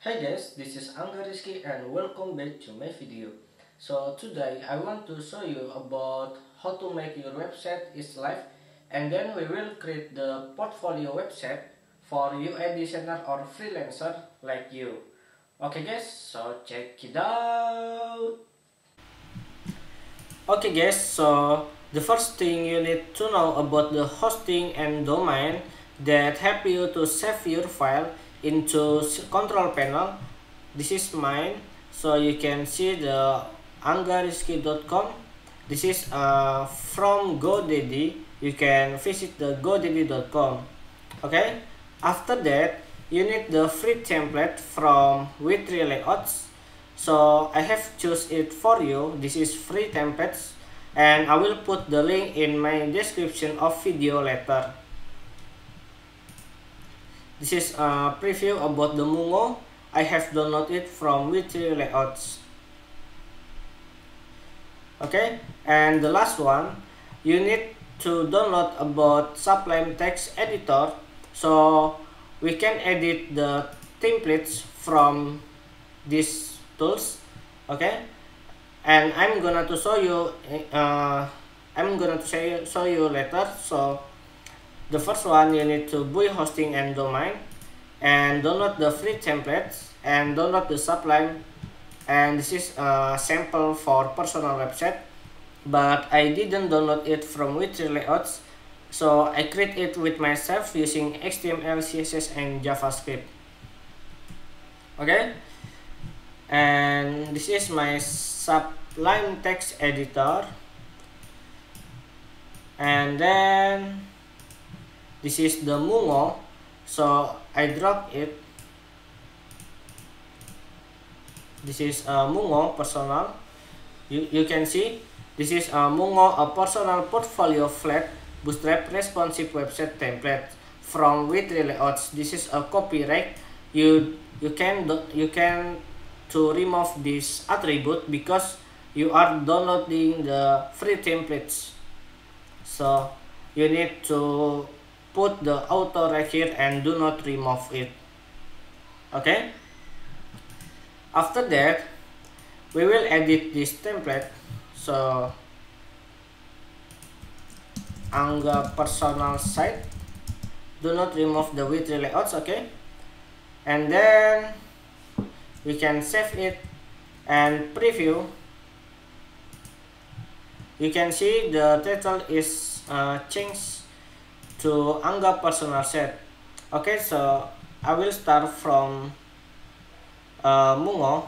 Hey guys, this is Angga Rizky and welcome back to my video. So today I want to show you about how to make your website is live, and then we will create the portfolio website for UI designer or freelancer like you. Okay guys, so check it out. Okay guys, so the first thing you need to know about the hosting and domain that help you to save your file into control panel. This is mine, so you can see the anggarizky.com. This is from GoDaddy. You can visit the godaddy.com. Okay, after that you need the free template from W3 Layouts. So I have choose it for you. This is free templates, and I will put the link in my description of video later. This is a preview about the Mungo. I have downloaded it from W3 Layouts. Okay, and the last one, you need to download about Sublime Text Editor, so we can edit the templates from these tools. Okay, and I'm gonna to show you show you later. So the first one, you need to buy hosting and domain and download the free templates and download the Sublime. And this is a sample for personal website, but I didn't download it from W3 Layouts, so I create it with myself using HTML, CSS and JavaScript. Okay, and this is my Sublime Text Editor, and then this is the Mungo, so I drop it. This is a Mungo personal. You can see this is a Mungo, a personal portfolio flat bootstrap responsive website template from W3 Layouts. This is a copyright. You can to remove this attribute because you are downloading the free templates. So you need to put the auto right here and do not remove it. Okay, after that we will edit this template. So Angga personal site, do not remove the W3 Layouts. Okay, and then we can save it and preview. You can see the title is changed to Angga personal site. Okay, so I will start from Mungo.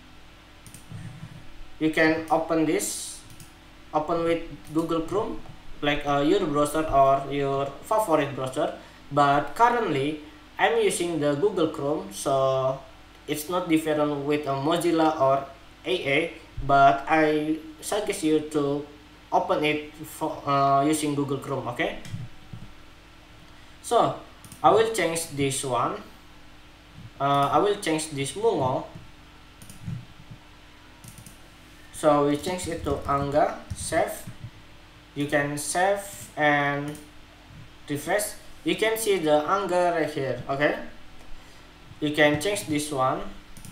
You can open with Google Chrome, like your browser or your favorite browser, but currently I'm using the Google Chrome, so it's not different with a Mozilla or AA, but I suggest you to open it for, using Google Chrome. Okay, so I will change this one. I will change this Mungo. So we change it to Angga, save. You can save and refresh. You can see the Angga right here. Okay, you can change this one.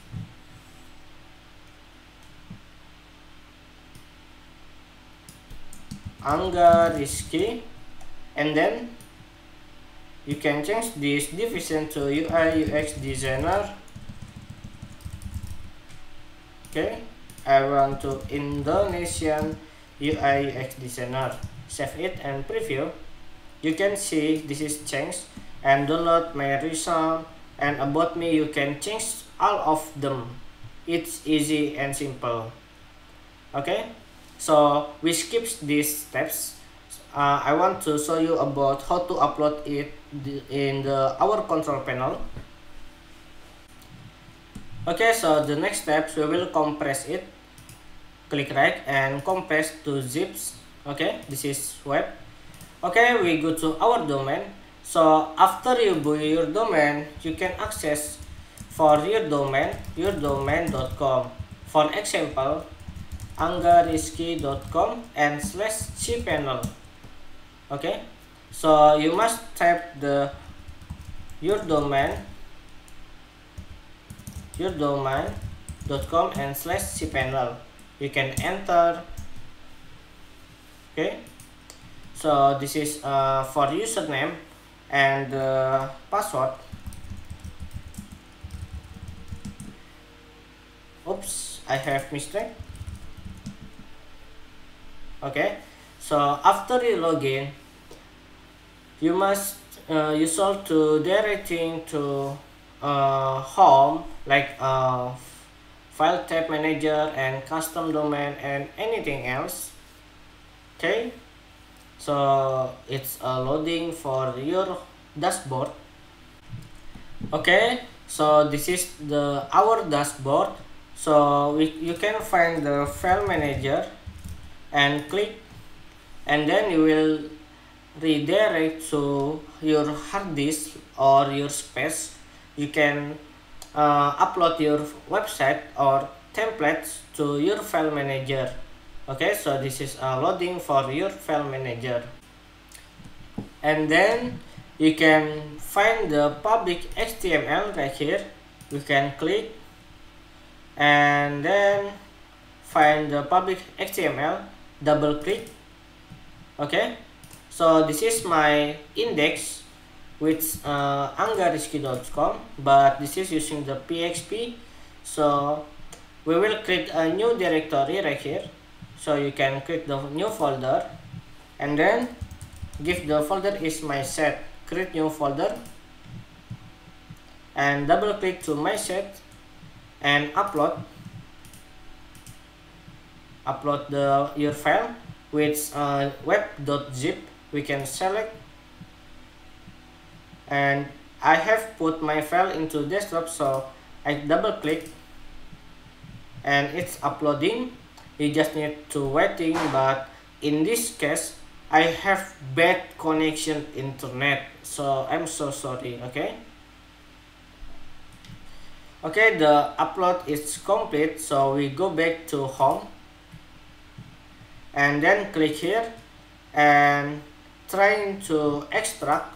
Angga Rizky, and then you can change this division to UI UX designer. Okay, I want to Indonesian UI UX designer. Save it and preview. You can see this is changed, and download my resume and about me. You can change all of them. It's easy and simple. Okay, so we skip these steps. I want to show you about how to upload it in our control panel. Okay, so the next steps, we will compress it. Click right and compress to zips. Okay, this is web. Okay, we go to our domain. So after you buy your domain, you can access for your domain, yourdomain.com. For example, anggarizky.com and /cpanel. Okay, so you must type the your domain yourdomain.com and /cpanel. You can enter. Okay, so this is for username and password. Oops, I have mistake. Okay, so after you login, you must should to directing to home, like file tab manager and custom domain and anything else. Okay, so it's loading for your dashboard. Okay, so this is our dashboard. So you can find the file manager and click, and then you will redirect to your hard disk or your space. You can upload your website or templates to your file manager. Okay, so this is loading for your file manager, and then you can find the public HTML right here. You can click and then find the public HTML, double click. Okay, so this is my index with anggarizky.com, but this is using the PHP. So we will create a new directory right here. So you can create the new folder and then give the folder is my set, create new folder, and double click to my set and upload your file with web.zip. We can select, and I have put my file into desktop, so I double click and it's uploading. You just need to waiting, but in this case I have bad connection internet, so I'm so sorry. Okay, the upload is complete, so we go back to home and then click here and trying to extract,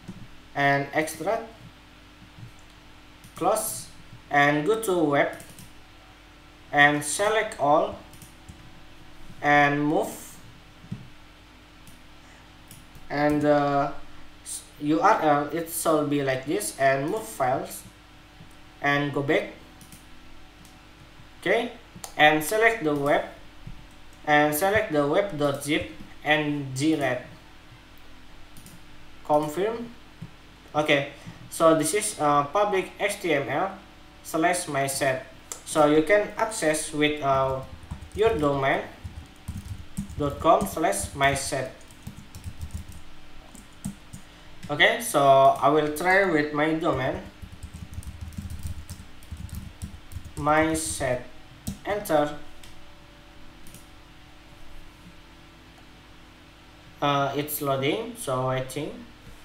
close, and go to web and select all and move, and the URL it shall be like this, and move files and go back. Okay, and select the web and select the web.zip and gret, confirm. Okay, so this is public HTML / my set, so you can access with your domain.com / my set. Okay, so I will try with my domain, my set, enter. It's loading, so waiting.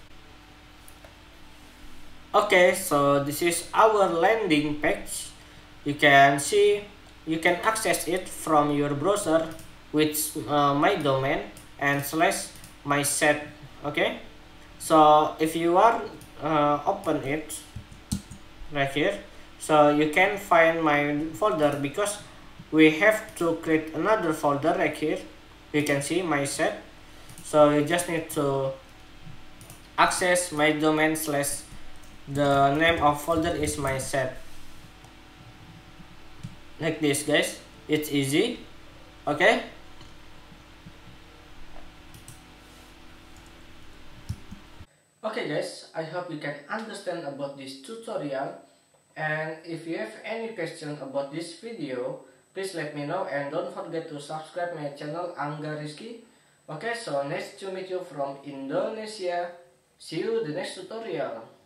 Okay, so this is our landing page. You can see, you can access it from your browser with my domain and / my set. Okay, so if you are open it right here, so you can find my folder, because we have to create another folder right here. You can see my set, so you just need to access my domain / the name of folder is my set, like this, guys. It's easy. Okay, guys, I hope you can understand about this tutorial, and if you have any question about this video, please let me know, and don't forget to subscribe my channel Angga Rizky. Okay, so nice to meet you from Indonesia. See you the next tutorial.